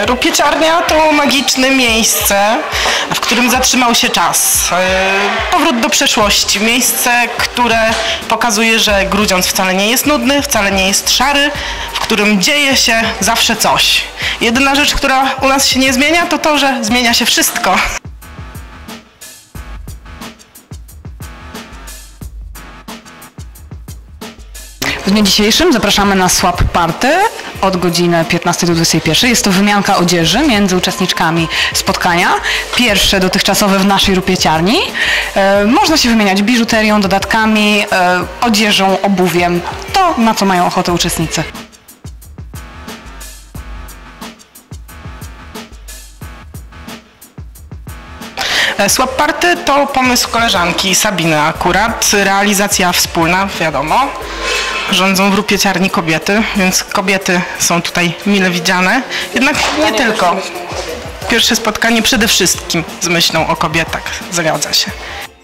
Rupieciarnia to magiczne miejsce, w którym zatrzymał się czas. Powrót do przeszłości. Miejsce, które pokazuje, że Grudziądz wcale nie jest nudny, wcale nie jest szary, w którym dzieje się zawsze coś. Jedyna rzecz, która u nas się nie zmienia, to to, że zmienia się wszystko. W dniu dzisiejszym zapraszamy na Swap Party od godziny 15 do 21. Jest to wymianka odzieży między uczestniczkami spotkania. Pierwsze dotychczasowe w naszej rupieciarni. Można się wymieniać biżuterią, dodatkami, odzieżą, obuwiem. To, na co mają ochotę uczestnicy. Swap Party to pomysł koleżanki Sabiny akurat. Realizacja wspólna, wiadomo. Rządzą w rupieciarni kobiety, więc kobiety są tutaj mile widziane. Jednak nie tylko. Pierwsze spotkanie przede wszystkim z myślą o kobietach. Zgadza się.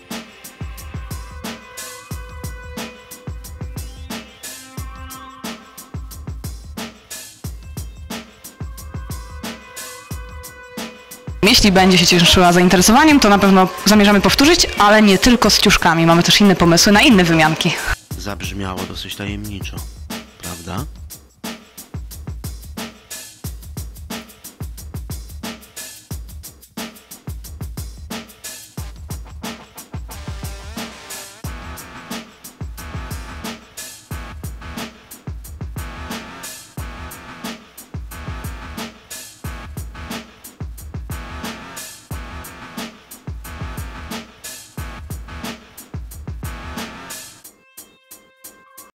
Jeśli będzie się cieszyła zainteresowaniem, to na pewno zamierzamy powtórzyć, ale nie tylko z ciuszkami. Mamy też inne pomysły na inne wymianki. Zabrzmiało dosyć tajemniczo, prawda?